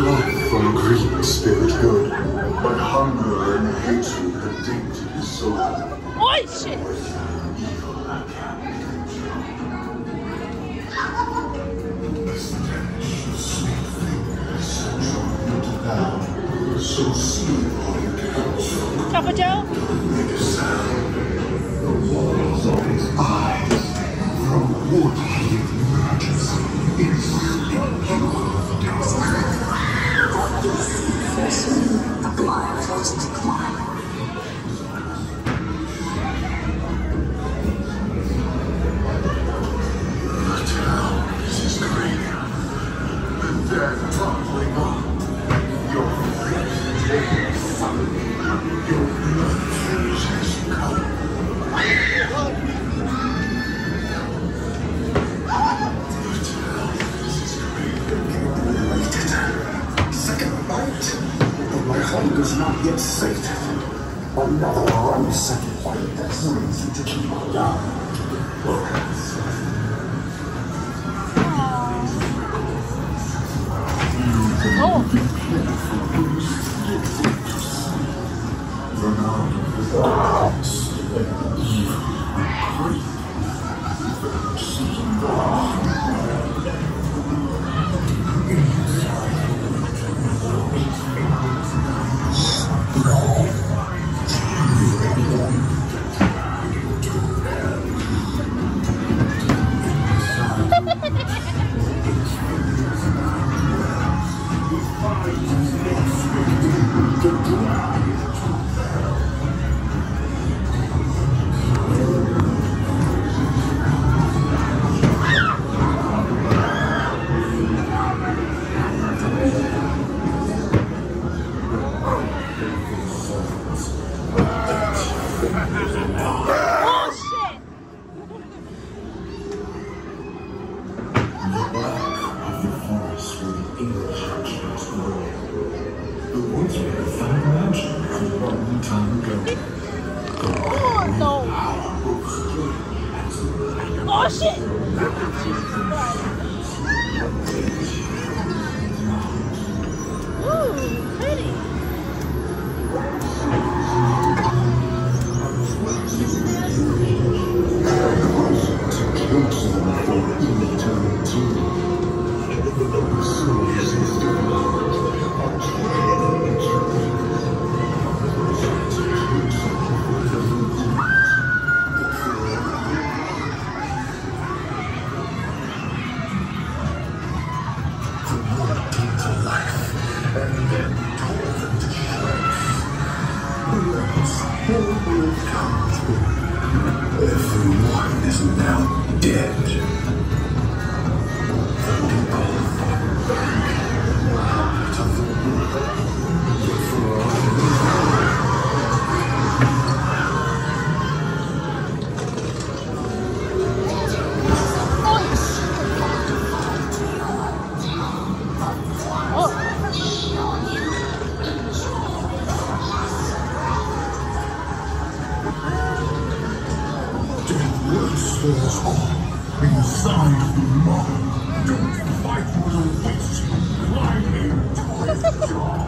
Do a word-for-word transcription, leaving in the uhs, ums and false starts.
love from greed spirit good, but hunger and hatred have tainted his soul. Oi, shit! So see Chopper Joe? make a sound. The walls of his eyes from wood he emerges. Instinct The blind force decline. the town is his grave. The dead toppling up. Your flesh days. Your blood has come. Second bite, but my hunger's not yet sated. Another one second bite that's easy to keep down. Oh shit! Ooh, pretty. Everyone is now dead. Stores on inside the mine. Don't fight for the waste. Climb into his jaw.